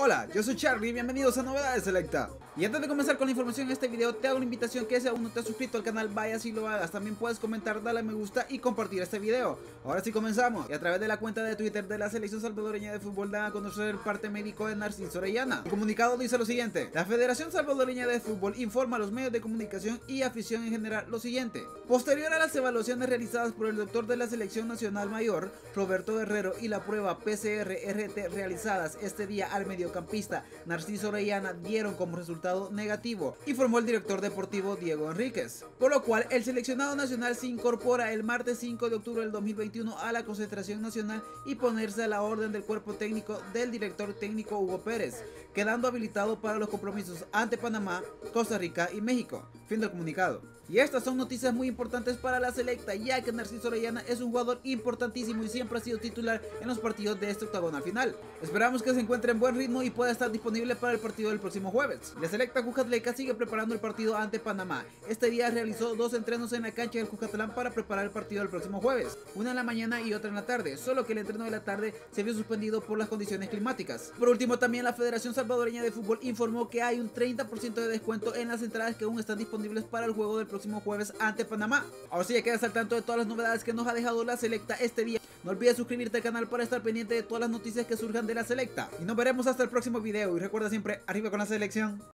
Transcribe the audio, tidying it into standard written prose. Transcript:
Hola, yo soy Charlie y bienvenidos a Novedades Selecta. Y antes de comenzar con la información en este video, te hago una invitación que si aún no te has suscrito al canal, vayas y lo hagas. También puedes comentar, darle a me gusta y compartir este video. Ahora sí comenzamos. Y a través de la cuenta de Twitter de la selección salvadoreña de fútbol dan a conocer el parte médico de Narciso Orellana. El comunicado dice lo siguiente: la Federación Salvadoreña de Fútbol informa a los medios de comunicación y afición en general lo siguiente. Posterior a las evaluaciones realizadas por el doctor de la Selección Nacional Mayor, Roberto Guerrero, y la prueba PCR-RT realizadas este día al mediocampista Narciso Orellana dieron como resultado negativo, informó el director deportivo Diego Enríquez, por lo cual el seleccionado nacional se incorpora el martes 5 de octubre del 2021 a la concentración nacional y ponerse a la orden del cuerpo técnico del director técnico Hugo Pérez, quedando habilitado para los compromisos ante Panamá, Costa Rica y México. Fin del comunicado. Y estas son noticias muy importantes para la selecta, ya que Narciso Orellana es un jugador importantísimo y siempre ha sido titular en los partidos de este octagonal final. Esperamos que se encuentre en buen ritmo y pueda estar disponible para el partido del próximo jueves. La selecta Cuscatleca sigue preparando el partido ante Panamá. Este día realizó dos entrenos en la cancha del Cuscatlán para preparar el partido del próximo jueves, una en la mañana y otra en la tarde, solo que el entreno de la tarde se vio suspendido por las condiciones climáticas. Por último, también la Federación Salvadoreña de Fútbol informó que hay un 30% de descuento en las entradas que aún están disponibles para el juego del próximo jueves ante Panamá. Ahora sí, ya quedas al tanto de todas las novedades que nos ha dejado la selecta este día. No olvides suscribirte al canal para estar pendiente de todas las noticias que surjan de la selecta. Y nos veremos hasta el próximo video. Y recuerda siempre, arriba con la selección.